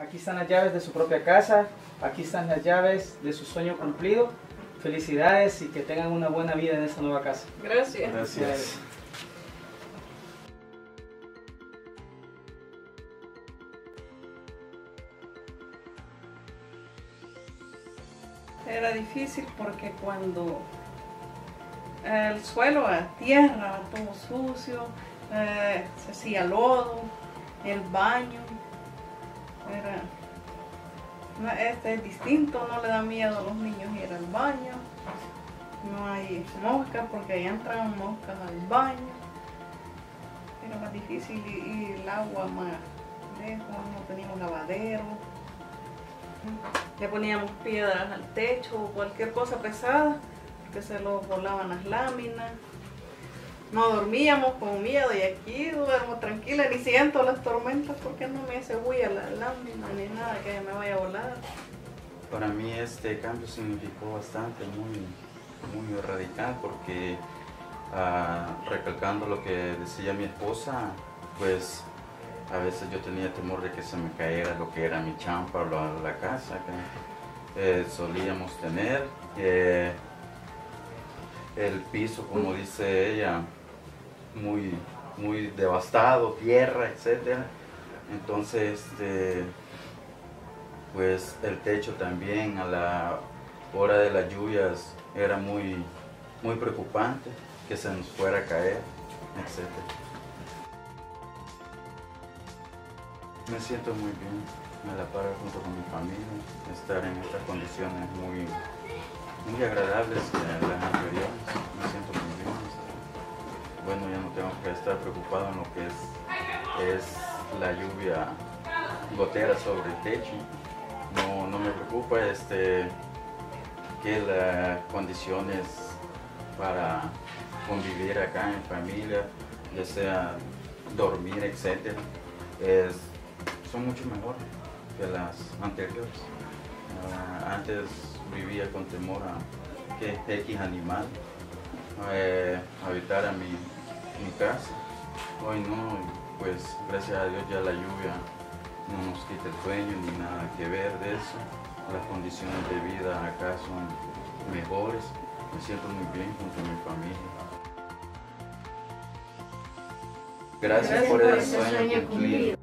Aquí están las llaves de su propia casa, aquí están las llaves de su sueño cumplido. Felicidades y que tengan una buena vida en esta nueva casa. Gracias. Gracias. Era difícil porque cuando el suelo era tierra, todo sucio, se hacía lodo, el baño, este es distinto, no le da miedo a los niños ir al baño, no hay moscas porque ahí entran moscas al baño, era más difícil y el agua más lejos, no teníamos lavadero. Le poníamos piedras al techo o cualquier cosa pesada porque se lo volaban las láminas. No dormíamos con miedo y aquí duermo tranquila, ni siento las tormentas porque no me hace bulla la lámina ni nada que me vaya a volar. Para mí este cambio significó bastante, muy radical porque recalcando lo que decía mi esposa, pues a veces yo tenía temor de que se me cayera lo que era mi champa o la casa que solíamos tener. El piso, como dice ella, muy devastado, tierra, etc. Entonces, pues el techo también a la hora de las lluvias era muy preocupante que se nos fuera a caer, etc. Me siento muy bien, me la paro junto con mi familia, estar en estas condiciones muy agradables que las anteriores, me siento muy bien. Bueno, ya no tengo que estar preocupado en lo que es la lluvia gotera sobre el techo, no me preocupa que las condiciones para convivir acá en familia, ya sea dormir, etc., son mucho mejores que las anteriores. Antes vivía con temor a que X animal habitara mi casa. Hoy no, pues gracias a Dios ya la lluvia no nos quita el sueño ni nada que ver de eso. Las condiciones de vida acá son mejores. Me siento muy bien junto a mi familia. Gracias por el sueño cumplido.